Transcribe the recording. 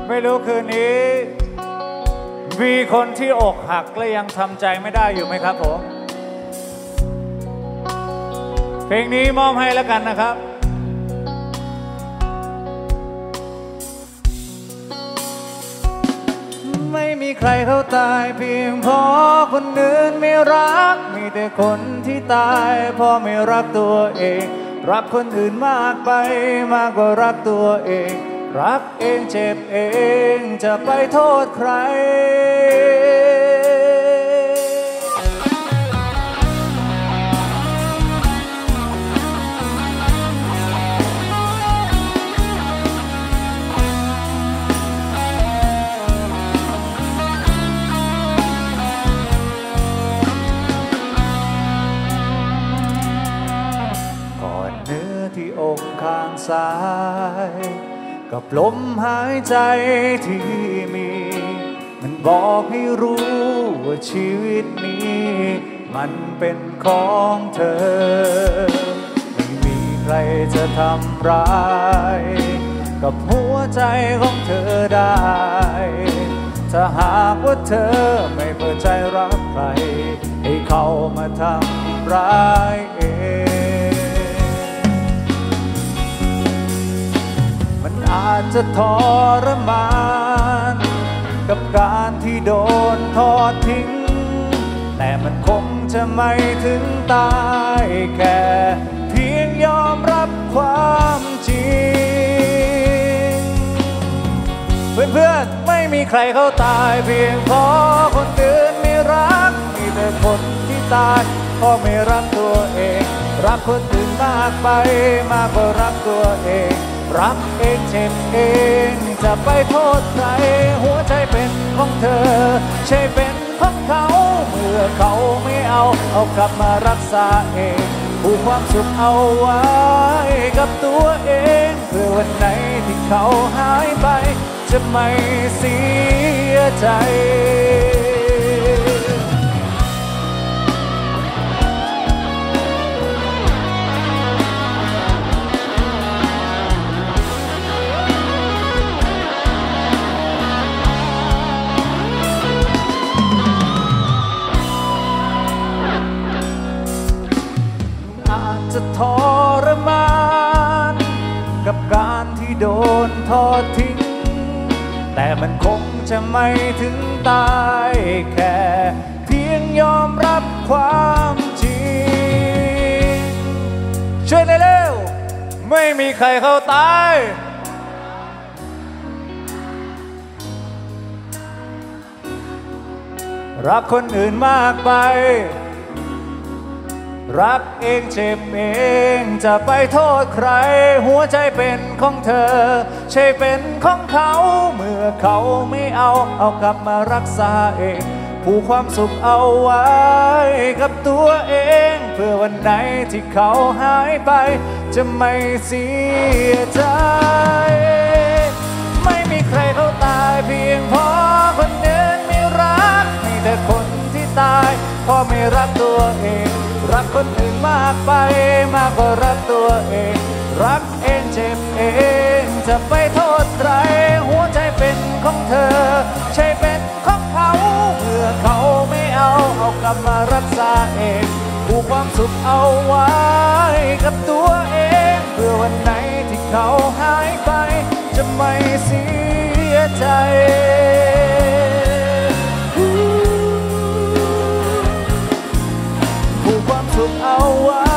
ไม่รู้คืนนี้มีคนที่อกหักและยังทำใจไม่ได้อยู่ไหมครับผมเพลงนี้มอบให้แล้วกันนะครับไม่มีใครเขาตายเพียงเพราะคนอื่นไม่รักมีแต่คนที่ตายเพราะไม่รักตัวเองรักคนอื่นมากไปมากกว่ารักตัวเองรักเองเจ็บเองจะไปโทษใครที่อกข้างซ้ายกับลมหายใจที่มีมันบอกให้รู้ว่าชีวิตนี้มันเป็นของเธอไม่มีใครจะทำร้ายกับหัวใจของเธอได้ถ้าหากว่าเธอไม่เปิดใจรับใครให้เขามาทำร้ายเองอาจจะทรมานกับการที่โดนทอดทิ้งแต่มันคงจะไม่ถึงตายแค่เพียงยอมรับความจริงเพื่อนๆไม่มีใครเขาตายเพียงเพราะคนอื่นไม่รักมีแต่คนที่ตายเพราะไม่รักตัวเองรักคนอื่นมากไปมากกว่ารักตัวเองรักเองเจ็บเองจะไปโทษใครหัวใจเป็นของเธอใช่เป็นของเขาเมื่อเขาไม่เอากลับมารักษาเองผูกความสุขเอาไว้กับตัวเองเพื่อวันไหนที่เขาหายไปจะไม่เสียใจจะทรมานกับการที่โดนทอดทิ้งแต่มันคงจะไม่ถึงตายแค่เพียงยอมรับความจริงช่วยหน่อยเร็วไม่มีใครเขาตายรักคนอื่นมากไปรักเองเจ็บเองจะไปโทษใครหัวใจเป็นของเธอใช่เป็นของเขาเมื่อเขาไม่เอากลับมารักษาเองผูกความสุขเอาไว้กับตัวเองเพื่อวันไหนที่เขาหายไปจะไม่เสียใจไม่มีใครเขาตายเพียงเพราะคนอื่นไม่รักมีแต่คนที่ตายเพราะไม่รักตัวเองรักคนอื่นมากไปมากกว่ารักตัวเองรักเองเจ็บเองจะไปโทษใครหัวใจเป็นของเธอใช่เป็นของเขาเมื่อเขาไม่เอากลับมารักษาเองผูกความสุขเอาไว้กับตัวเองเพื่อวันไหนที่เขาหายไปจะไม่เสียใจผูกความสุขเอาไว้